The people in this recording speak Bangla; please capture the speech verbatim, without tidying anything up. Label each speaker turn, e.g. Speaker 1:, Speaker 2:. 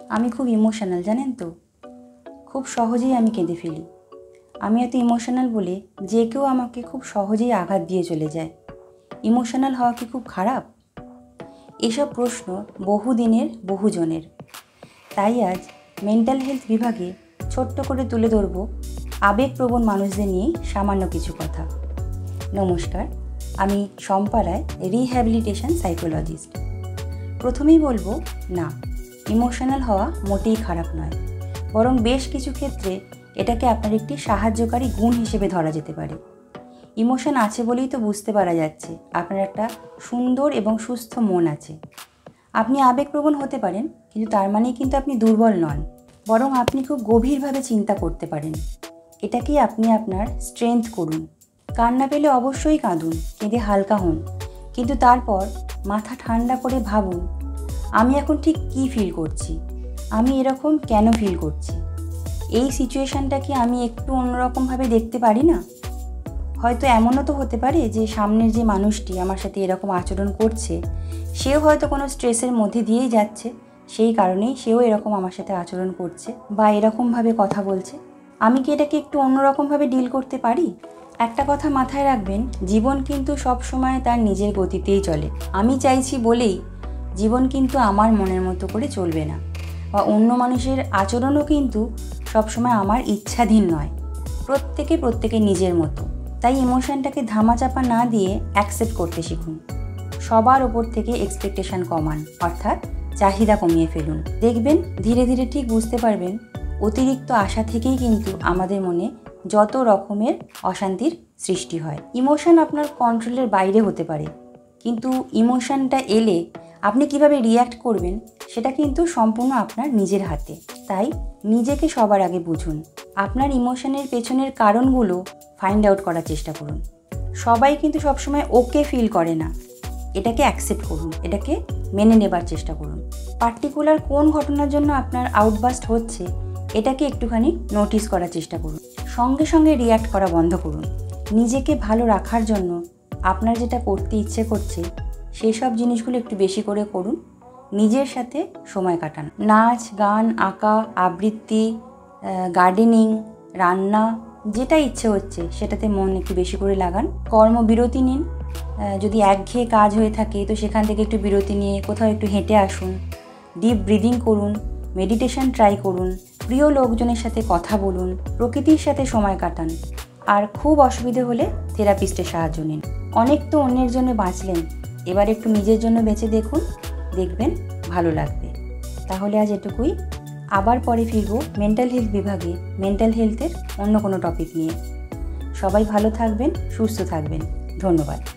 Speaker 1: আমি খুব ইমোশনাল জানেন তো, খুব সহজেই আমি কেঁদে ফেলি। আমি এত ইমোশনাল বলে যে কেউ আমাকে খুব সহজেই আঘাত দিয়ে চলে যায়। ইমোশনাল হওয়া কি খুব খারাপ? এসব প্রশ্ন বহুদিনের বহুজনের। তাই আজ মেন্টাল হেলথ বিভাগে ছোট্ট করে তুলে ধরব আবেগপ্রবণ মানুষদের নিয়ে সামান্য কিছু কথা। নমস্কার, আমি শম্পা রায়, রিহ্যাবিলিটেশন সাইকোলজিস্ট। প্রথমেই বলবো, না, ইমোশনাল হওয়া মোটেই খারাপ নয়, বরং বেশ কিছু ক্ষেত্রে এটাকে আপনার একটি সাহায্যকারী গুণ হিসেবে ধরা যেতে পারে। ইমোশন আছে বলেই তো বুঝতে পারা যাচ্ছে আপনার একটা সুন্দর এবং সুস্থ মন আছে। আপনি আবেগপ্রবণ হতে পারেন, কিন্তু তার মানেই কিন্তু আপনি দুর্বল নন, বরং আপনি খুব গভীরভাবে চিন্তা করতে পারেন। এটাকেই আপনি আপনার স্ট্রেংথ করুন। কান্না পেলে অবশ্যই কাঁদুন, কেঁদে হালকা হন, কিন্তু তারপর মাথা ঠান্ডা করে ভাবুন, আমি এখন ঠিক কী ফিল করছি, আমি এরকম কেন ফিল করছি, এই সিচুয়েশানটা কি আমি একটু অন্যরকমভাবে দেখতে পারি না? হয়তো এমনও তো হতে পারে যে সামনের যে মানুষটি আমার সাথে এরকম আচরণ করছে, সেও হয়তো কোনো স্ট্রেসের মধ্যে দিয়েই যাচ্ছে, সেই কারণেই সেও এরকম আমার সাথে আচরণ করছে বা এরকমভাবে কথা বলছে। আমি কি এটাকে একটু অন্যরকমভাবে ডিল করতে পারি? একটা কথা মাথায় রাখবেন, জীবন কিন্তু সব সময় তার নিজের গতিতেই চলে। আমি চাইছি বলেই জীবন কিন্তু আমার মনের মতো করে চলবে না, বা অন্য মানুষের আচরণও কিন্তু সবসময় আমার ইচ্ছাধীন নয়। প্রত্যেকে প্রত্যেকে নিজের মতো। তাই ইমোশনটাকে ধামাচাপা না দিয়ে অ্যাকসেপ্ট করতে শিখুন। সবার ওপর থেকে এক্সপেকটেশন কমান, অর্থাৎ চাহিদা কমিয়ে ফেলুন। দেখবেন ধীরে ধীরে ঠিক বুঝতে পারবেন, অতিরিক্ত আশা থেকেই কিন্তু আমাদের মনে যত রকমের অশান্তির সৃষ্টি হয়। ইমোশন আপনার কন্ট্রোলের বাইরে হতে পারে, কিন্তু ইমোশনটা এলে আপনি কিভাবে রিয়্যাক্ট করবেন সেটা কিন্তু সম্পূর্ণ আপনার নিজের হাতে। তাই নিজেকে সবার আগে বুঝুন। আপনার ইমোশনের পেছনের কারণগুলো ফাইন্ড আউট করার চেষ্টা করুন। সবাই কিন্তু সবসময় ওকে ফিল করে না, এটাকে অ্যাকসেপ্ট করুন, এটাকে মেনে নেবার চেষ্টা করুন। পার্টিকুলার কোন ঘটনার জন্য আপনার আউটবাস্ট হচ্ছে এটাকে একটুখানি নোটিস করার চেষ্টা করুন। সঙ্গে সঙ্গে রিয়্যাক্ট করা বন্ধ করুন। নিজেকে ভালো রাখার জন্য আপনার যেটা করতে ইচ্ছে করছে সেই সব জিনিসগুলো একটু বেশি করে করুন। নিজের সাথে সময় কাটান। নাচ, গান, আঁকা, আবৃত্তি, গার্ডেনিং, রান্না, যেটা ইচ্ছে হচ্ছে সেটাতে মন একটু বেশি করে লাগান। কর্মবিরতি নিন। যদি একঘেয়ে কাজ হয়ে থাকে তো সেখান থেকে একটু বিরতি নিয়ে কোথাও একটু হেঁটে আসুন। ডিপ ব্রিদিং করুন, মেডিটেশন ট্রাই করুন, প্রিয় লোকজনের সাথে কথা বলুন, প্রকৃতির সাথে সময় কাটান। আর খুব অসুবিধে হলে থেরাপিস্টের সাহায্য নিন। অনেক তো অন্যের জন্য বাঁচলেন, এবার একটু নিজের জন্য বেঁচে দেখুন, দেখবেন ভালো লাগবে। তাহলে আজ এটুকুই। আবার পরে ফিরব মেন্টাল হেলথ বিভাগে মেন্টাল হেলথের অন্য কোনো টপিক নিয়ে। সবাই ভালো থাকবেন, সুস্থ থাকবেন। ধন্যবাদ।